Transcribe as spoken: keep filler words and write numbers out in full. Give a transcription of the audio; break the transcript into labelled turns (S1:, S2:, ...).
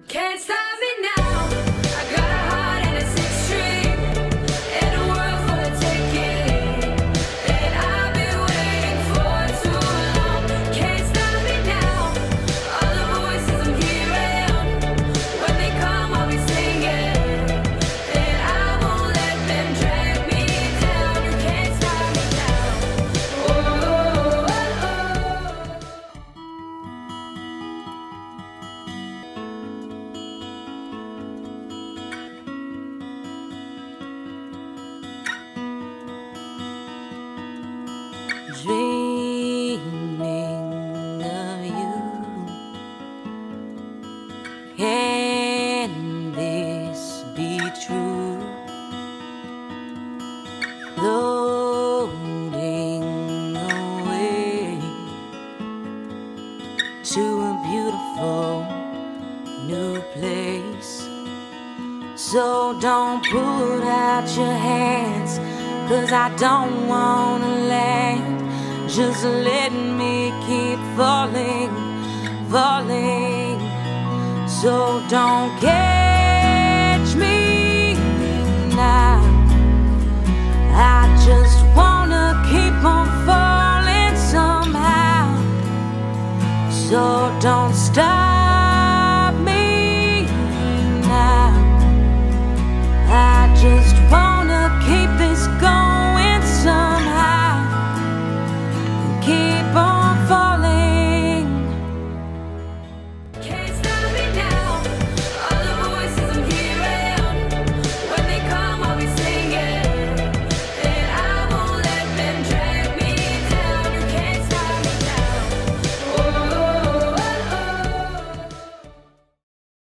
S1: Can't stop me now. I got a heart and a six string in a world full of taking that I've been waiting for too long. Can't stop me now. All the voices I'm hearing, when they come I'll be singing, and I won't let them drag me down. You can't stop me now. Oh, oh, oh,
S2: Dreaming of you. Can this be true? Floating away to a beautiful new place. So don't put out your hands, 'cause I don't wanna land. Just let me keep falling, falling. So don't care.